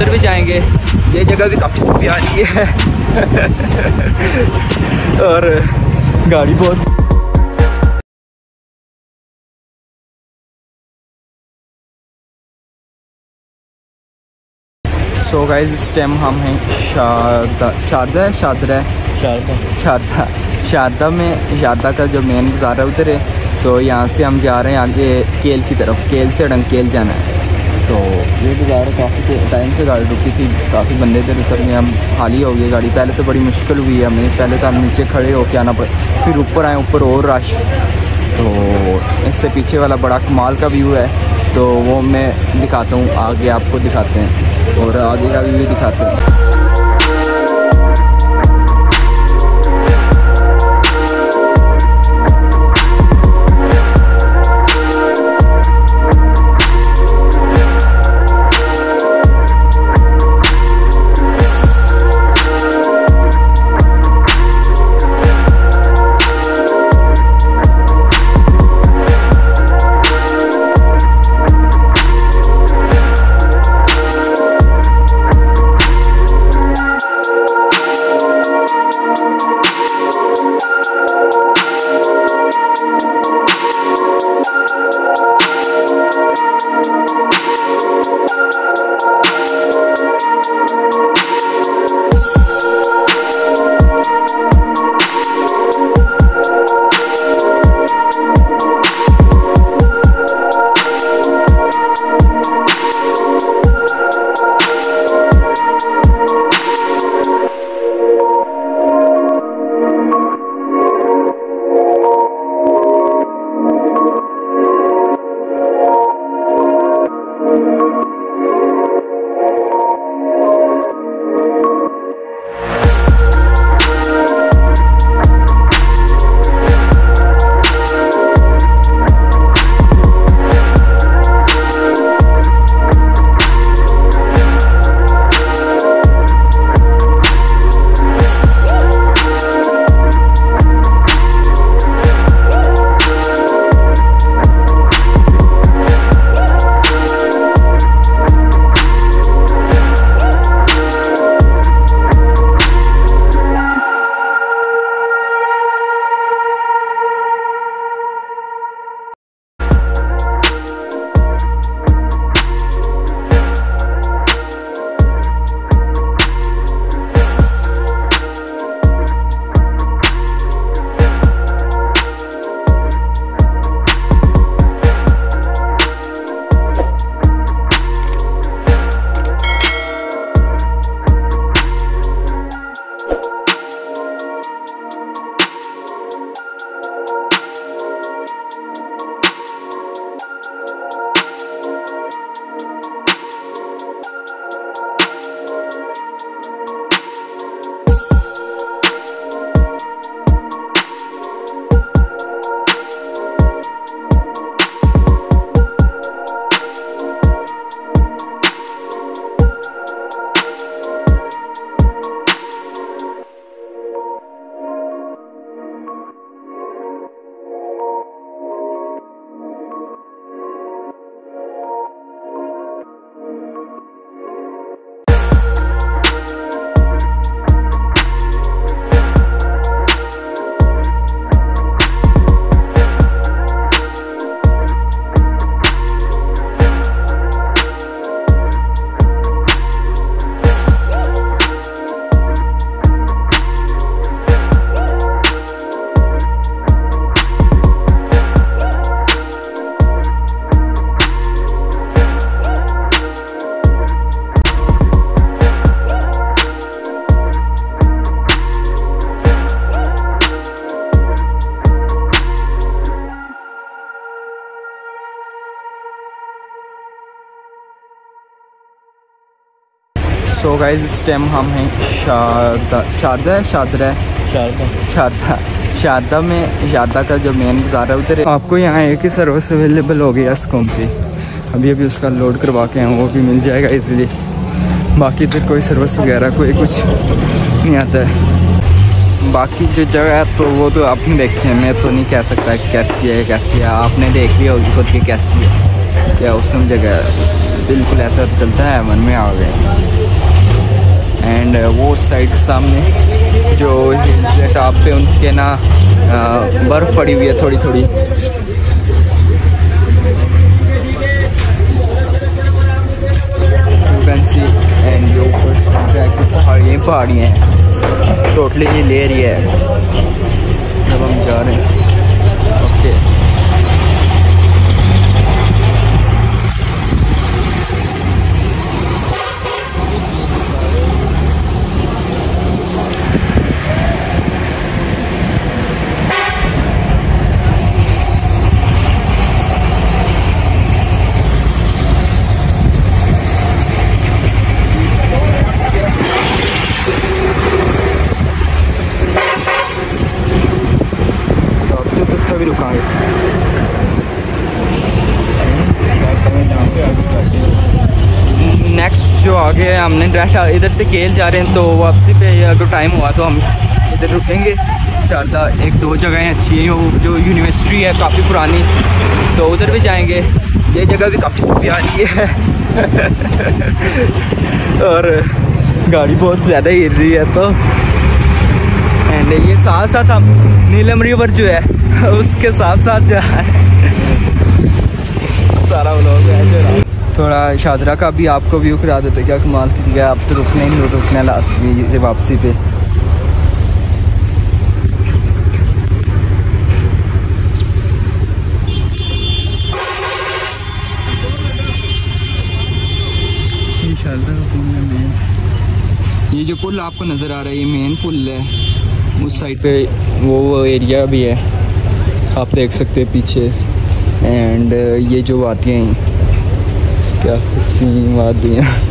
उधर भी जाएंगे। ये जगह भी काफ़ी प्यारी है और गाड़ी बहुत सो गाइस इस टाइम हम हैं शारदा में। शारदा का जो मेन बाज़ार है उधर है, तो यहाँ से हम जा रहे हैं आगे केल की तरफ। केल से डंकेल जाना है। तो ये बाज़ार काफ़ी टाइम से गाड़ी रुकी थी, काफ़ी बंदे थे उतरने। हम खाली हो गई गाड़ी। पहले तो बड़ी मुश्किल हुई है हमें, पहले तो हम नीचे खड़े होके आना पड़ा, फिर ऊपर आए, ऊपर और रश। तो इससे पीछे वाला बड़ा कमाल का व्यू है, तो वो मैं दिखाता हूँ, आगे आपको दिखाते हैं और आगे का व्यू भी दिखाते हैं। सो गाइस इस टाइम हम हैं शारदा में। शारदा का जो मेन बाज़ार है उधर आपको यहाँ एक ही सर्विस अवेलेबल हो गया स्कॉम की। अभी उसका लोड करवा के हैं, वो भी मिल जाएगा इजीली। बाकी इधर कोई सर्विस वगैरह कोई कुछ नहीं आता है। बाकी जो जगह है तो वो तो आपने देखी है, मैं तो नहीं कह सकता कैसी है। आपने देख लिया होगी खुद की कैसी है, क्या औसम जगह है। बिल्कुल ऐसा तो चलता है, मन में आ गए। एंड वो साइड सामने जो हिल्स है टॉप पे, उनके ना बर्फ़ पड़ी हुई है थोड़ी थोड़ी। एंड ये ऊपर पहाड़ियाँ हैं, टोटली हिल एरिया है जब हम जा रहे हैं। ओके भी रुकांगे। नेक्स्ट जो आगे है, हमने डायरेक्ट इधर से केल जा रहे हैं, तो वापसी पे अगर टाइम हुआ तो हम इधर रुकेंगे। ज़्यादा एक दो जगहें अच्छी हैं, जो यूनिवर्सिटी है काफ़ी पुरानी, तो उधर भी जाएंगे। ये जगह भी काफ़ी प्यारी है और गाड़ी बहुत ज़्यादा हिल रही है। तो एंड ये साथ साथ हम नीलम रिवर जो है उसके साथ साथ जा रहे हैं। सारा व्लॉग है। थोड़ा शादरा का भी आपको व्यू करा देते, क्या कमाल की जगह। आप तो रुकने ही रुकना लास्ट में वापसी पे। ये जो पुल आपको नज़र आ रहा है, ये मेन पुल है। उस साइड पे वो एरिया भी है, आप देख सकते हैं पीछे। एंड ये जो वादियाँ हैं, क्या हसीन वादियाँ।